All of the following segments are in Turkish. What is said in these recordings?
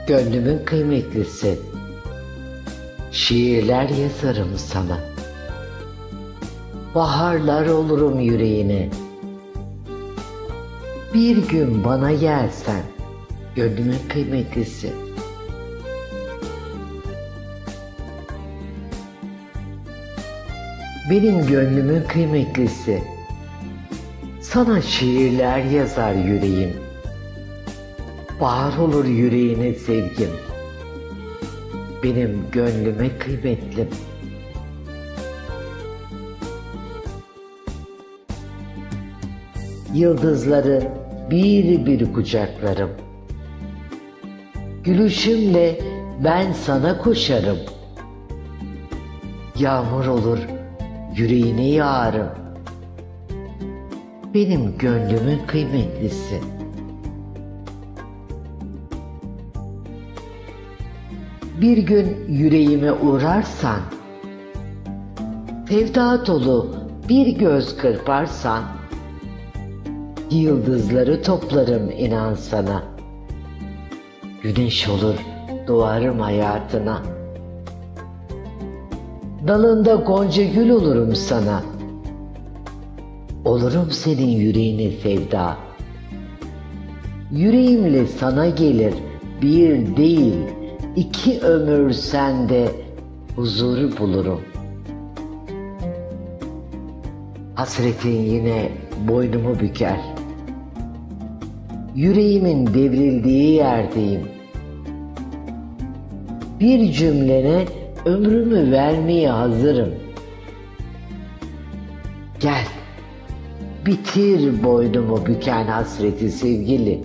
Gönlümün kıymetlisi, şiirler yazarım sana. Baharlar olurum yüreğine. Bir gün bana gelsen, gönlümün kıymetlisi. Benim gönlümün kıymetlisi, sana şiirler yazar yüreğim. Bahar olur yüreğine sevgim, benim gönlüme kıymetlim. Yıldızları bir bir kucaklarım. Gülüşümle ben sana koşarım. Yağmur olur yüreğine yağarım, benim gönlümün kıymetlisi. Bir gün yüreğime uğrarsan, sevda dolu bir göz kırparsan, yıldızları toplarım inan sana. Güneş olur doğarım hayatına. Dalında gonca gül olurum sana. Olurum senin yüreğine sevda. Yüreğimle sana gelir bir değil, 2 ömür sende huzuru bulurum. Hasretin yine boynumu büker. Yüreğimin devrildiği yerdeyim. Bir cümlene ömrümü vermeye hazırım. Gel, bitir boynumu büken hasreti sevgili.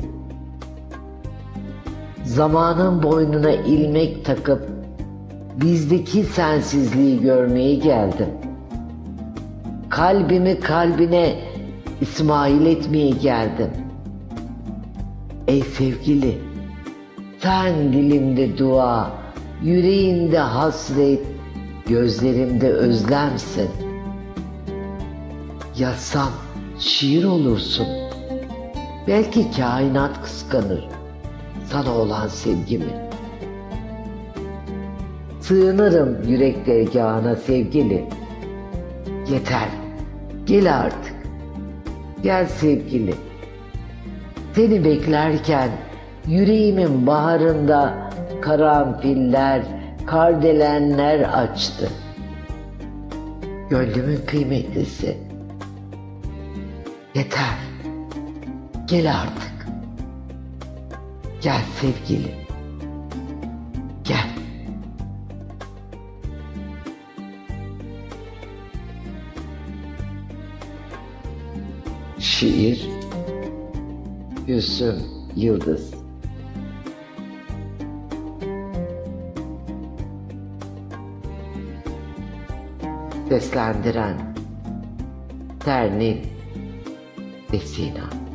Zamanın boynuna ilmek takıp bizdeki sensizliği görmeye geldim. Kalbimi kalbine İsmail etmeye geldim. Ey sevgili, sen dilimde dua, yüreğimde hasret, gözlerimde özlemsin. Yazsam şiir olursun, belki kainat kıskanır sana olan sevgimi. Sığınırım yürek dergâhına sevgili. Yeter, gel artık, gel sevgili. Seni beklerken yüreğimin baharında karanfiller, kardelenler açtı. Gönlümün kıymetlisi, yeter, gel artık, gel sevgili, gel. Şiir Gülsüm Yıldız. Seslendiren Ternin Desina.